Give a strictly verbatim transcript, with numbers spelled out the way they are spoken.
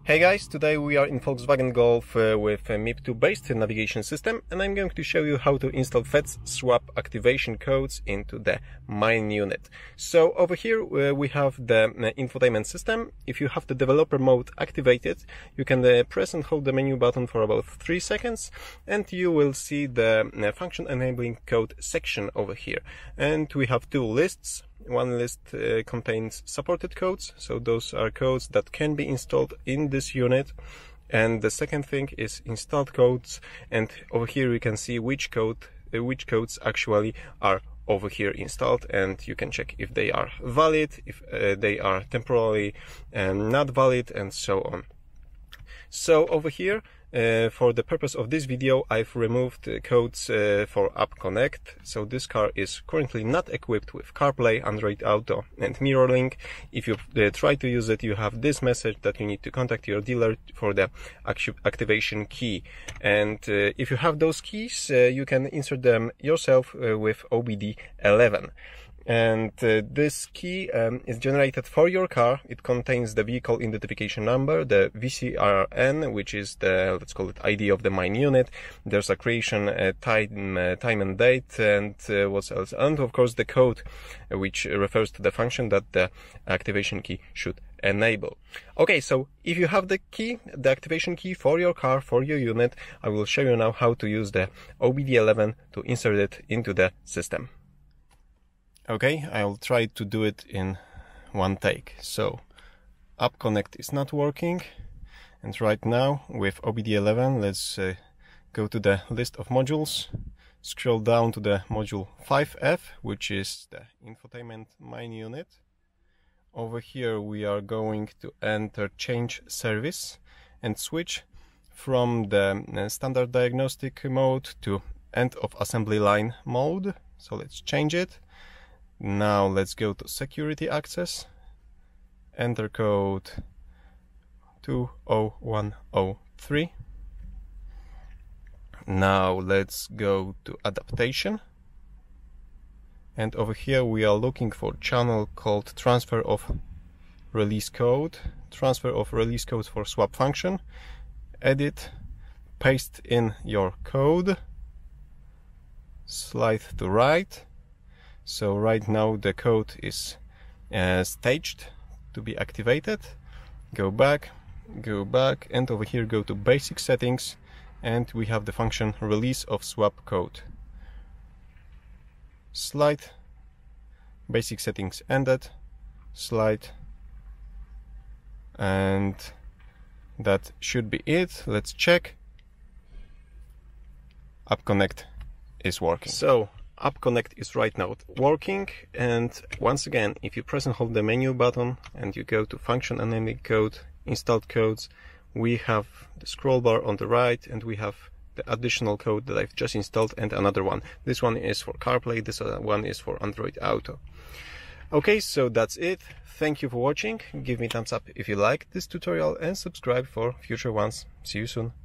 Hey guys, today we are in Volkswagen Golf uh, with a M I B two based navigation system, and I'm going to show you how to install V A G SWaP activation codes into the main unit. So over here uh, we have the uh, infotainment system. If you have the developer mode activated, you can uh, press and hold the menu button for about three seconds and you will see the uh, function enabling code section over here. And we have two lists. One list uh, contains supported codes, so those are codes that can be installed in this unit. And the second thing is installed codes, and over here you can see which code, uh, which codes actually are over here installed, and you can check if they are valid, if uh, they are temporarily um, not valid, and so on. So over here, Uh, for the purpose of this video, I've removed uh, codes uh, for App Connect. So this car is currently not equipped with CarPlay, AndroidAuto and MirrorLink. If you uh, try to use it, you have this message that you need to contact your dealer for the actu activation key. And uh, if you have those keys, uh, you can insert them yourself uh, with O B D eleven. And uh, this key um, is generated for your car. It contains the vehicle identification number, the V C R N, which is the, let's call it, I D of the main unit. There's a creation uh, time, uh, time and date, and uh, what else? And of course the code, uh, which refers to the function that the activation key should enable. Okay, so if you have the key, the activation key for your car, for your unit, I will show you now how to use the O B D eleven to insert it into the system. Okay, I'll try to do it in one take. So, App Connect is not working, and right now with O B D eleven, let's uh, go to the list of modules, scroll down to the module five F, which is the infotainment main unit. Over here we are going to enter change service and switch from the uh, standard diagnostic mode to end of assembly line mode. So let's change it. Now let's go to security access, enter code two zero one zero three. Now let's go to adaptation, and over here we are looking for channel called transfer of release code, transfer of release code for swap function. Edit, paste in your code, slide to right. So right now the code is uh, staged to be activated. Go back, go back, and over here go to basic settings, and we have the function release of swap code. Slide, basic settings ended, slide, and that should be it. Let's check. App Connect is working. So App Connect is right now working, and once again, if you press and hold the menu button and you go to function enabling code, installed codes, we have the scroll bar on the right, and we have the additional code that I've just installed and another one. This one is for CarPlay, this one is for AndroidAuto. Okay, so that's it. Thank you for watching. Give me a thumbs up if you liked this tutorial and subscribe for future ones. See you soon.